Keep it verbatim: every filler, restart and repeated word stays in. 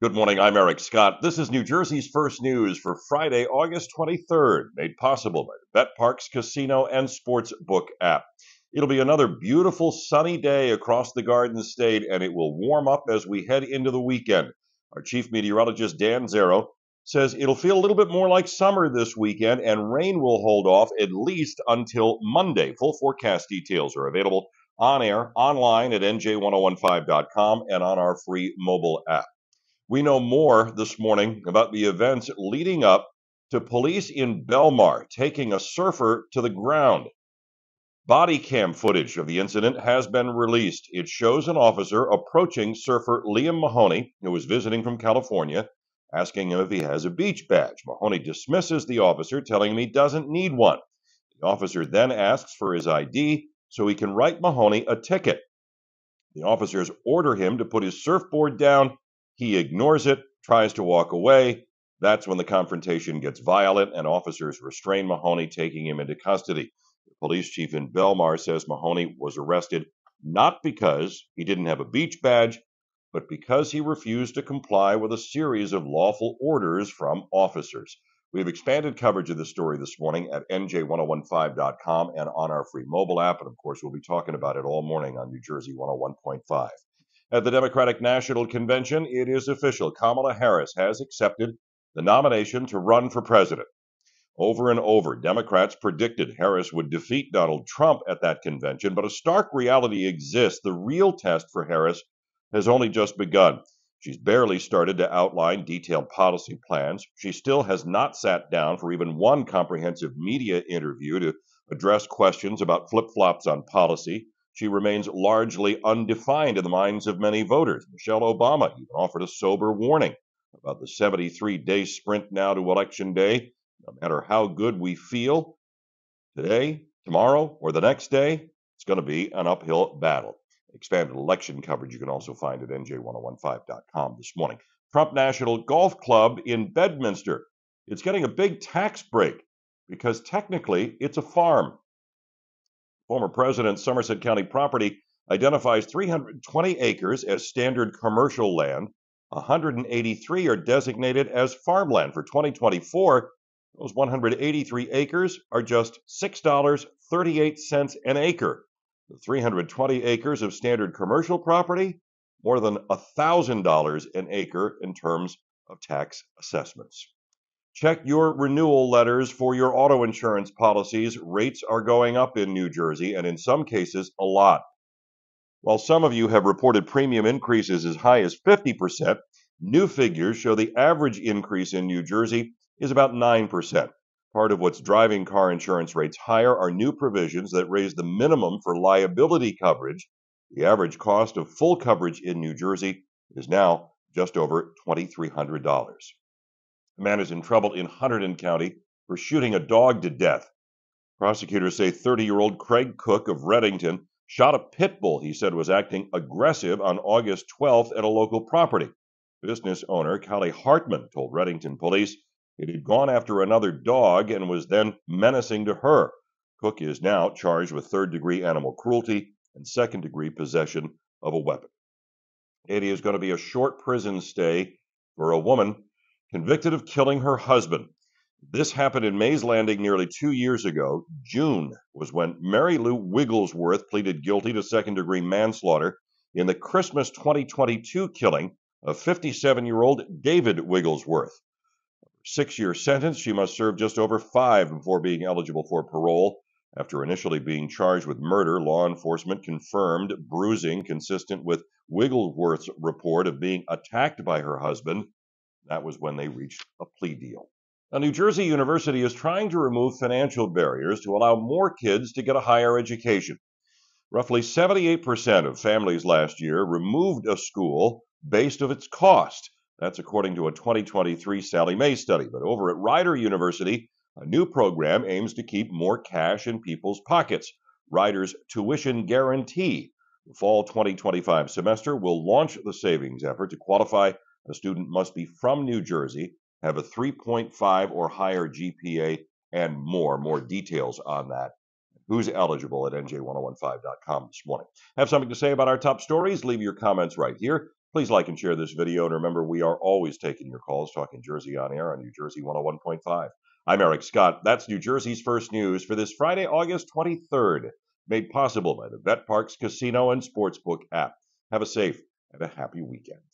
Good morning. I'm Eric Scott. This is New Jersey's first news for Friday, August twenty-third, made possible by the BetParx Casino and Sportsbook app. It'll be another beautiful sunny day across the Garden State, and it will warm up as we head into the weekend. Our chief meteorologist, Dan Zero, says it'll feel a little bit more like summer this weekend, and rain will hold off at least until Monday. Full forecast details are available on air, online at N J ten fifteen dot com, and on our free mobile app. We know more this morning about the events leading up to police in Belmar taking a surfer to the ground. Body cam footage of the incident has been released. It shows an officer approaching surfer Liam Mahoney, who was visiting from California, asking him if he has a beach badge. Mahoney dismisses the officer, telling him he doesn't need one. The officer then asks for his I D so he can write Mahoney a ticket. The officers order him to put his surfboard down. He ignores it, tries to walk away. That's when the confrontation gets violent and officers restrain Mahoney, taking him into custody. The police chief in Belmar says Mahoney was arrested not because he didn't have a beach badge, but because he refused to comply with a series of lawful orders from officers. We have expanded coverage of this story this morning at N J ten fifteen dot com and on our free mobile app. And of course, we'll be talking about it all morning on New Jersey one oh one point five. At the Democratic National Convention, it is official. Kamala Harris has accepted the nomination to run for president. Over and over, Democrats predicted Harris would defeat Donald Trump at that convention, but a stark reality exists. The real test for Harris has only just begun. She's barely started to outline detailed policy plans. She still has not sat down for even one comprehensive media interview to address questions about flip-flops on policy. She remains largely undefined in the minds of many voters. Michelle Obama even offered a sober warning about the seventy-three day sprint now to Election Day. No matter how good we feel today, tomorrow, or the next day, it's going to be an uphill battle. Expanded election coverage you can also find at N J ten fifteen dot com this morning. Trump National Golf Club in Bedminster. It's getting a big tax break because technically it's a farm. Former President's Somerset County property identifies three hundred twenty acres as standard commercial land. one hundred eighty-three are designated as farmland. For twenty twenty-four, those one hundred eighty-three acres are just six dollars and thirty-eight cents an acre. The three hundred twenty acres of standard commercial property, more than one thousand dollars an acre in terms of tax assessments. Check your renewal letters for your auto insurance policies. Rates are going up in New Jersey, and in some cases, a lot. While some of you have reported premium increases as high as fifty percent, new figures show the average increase in New Jersey is about nine percent. Part of what's driving car insurance rates higher are new provisions that raise the minimum for liability coverage. The average cost of full coverage in New Jersey is now just over two thousand three hundred dollars. A man is in trouble in Hunterdon County for shooting a dog to death. Prosecutors say thirty-year-old Craig Cook of Reddington shot a pit bull he said was acting aggressive on August twelfth at a local property. Business owner Callie Hartman told Reddington police it had gone after another dog and was then menacing to her. Cook is now charged with third-degree animal cruelty and second-degree possession of a weapon. It is going to be a short prison stay for a woman convicted of killing her husband. This happened in Mays Landing nearly two years ago. June was when Mary Lou Wigglesworth pleaded guilty to second-degree manslaughter in the Christmas twenty twenty-two killing of fifty-seven-year-old David Wigglesworth. Six-year sentence, she must serve just over five before being eligible for parole. After initially being charged with murder, law enforcement confirmed bruising consistent with Wigglesworth's report of being attacked by her husband. That was when they reached a plea deal. Now, New Jersey University is trying to remove financial barriers to allow more kids to get a higher education. Roughly seventy-eight percent of families last year removed a school based on its cost. That's according to a twenty twenty-three Sallie Mae study. But over at Rider University, a new program aims to keep more cash in people's pockets. Rider's Tuition Guarantee. The fall twenty twenty-five semester will launch the savings effort. To qualify, a student must be from New Jersey, have a three point five or higher G P A, and more. More details on that. Who's eligible at N J ten fifteen dot com this morning. Have something to say about our top stories? Leave your comments right here. Please like and share this video, and remember, we are always taking your calls, Talking Jersey on air on New Jersey one oh one point five. I'm Eric Scott. That's New Jersey's First News for this Friday, August twenty-third, made possible by the Bet Parks Casino and Sportsbook app. Have a safe and a happy weekend.